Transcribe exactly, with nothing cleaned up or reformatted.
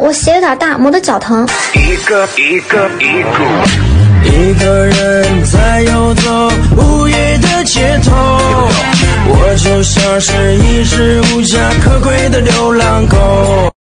我鞋有点大，磨得脚疼。 一个一个一个， 一个人在游走午夜的街头，我就像是一只无家可归的流浪狗。